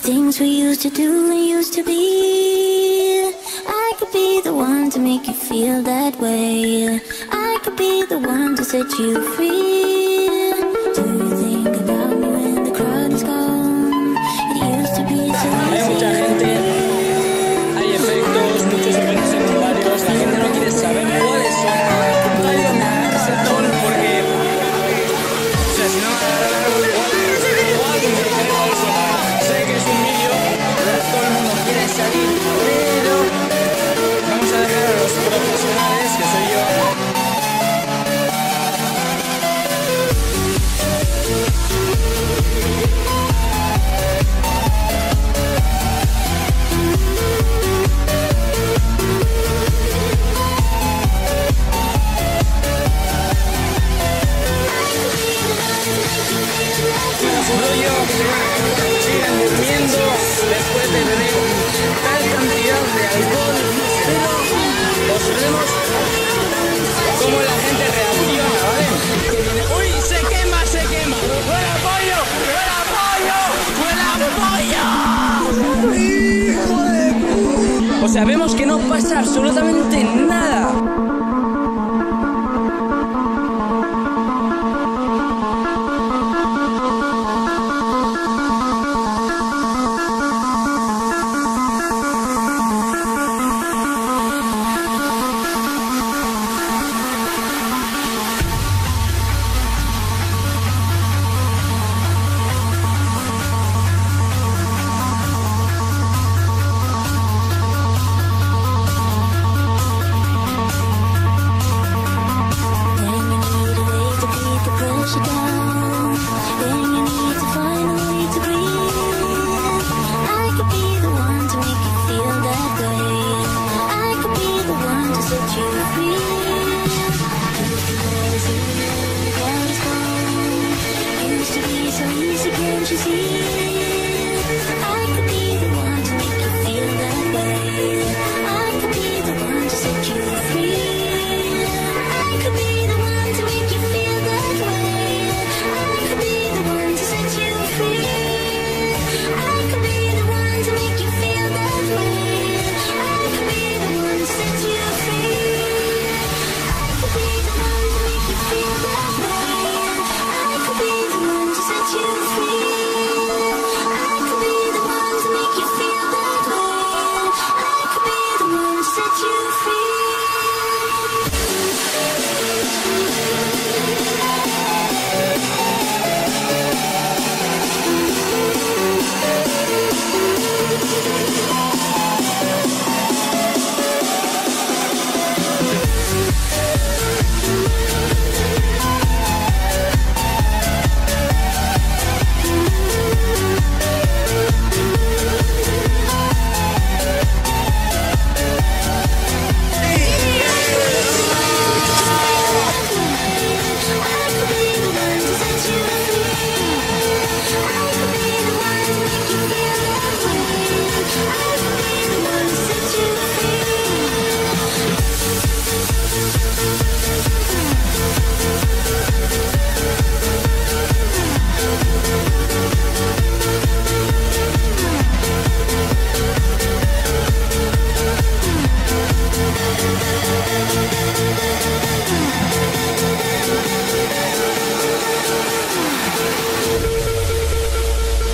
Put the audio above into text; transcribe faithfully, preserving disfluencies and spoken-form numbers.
things we used to do and used to be. I could be the one to make you feel that way. I could be the one to set you free. Do you think about me when the crowd is gone? It used to be so easy. Hay mucha gente, hay efectos, muchos efectos secundarios. La gente no quiere saber cuáles son. Hay que darse todo porque, o sea, si no me agarra la igual, igual que me dijeron igual sonar. Sé que es un vídeo, todo el mundo quiere salir, pero vamos a dejar a los profesionales, que soy yo. Sigan durmiendo después de beber tal cantidad de alcohol, pero os veremos cómo la gente reacciona, ¿vale? ¡Uy! ¡Se quema, se quema! ¡Fuera pollo! ¡Fuera pollo! ¡Fuera pollo! ¡Hijo de puta! O sea, vemos que no pasa absolutamente nada.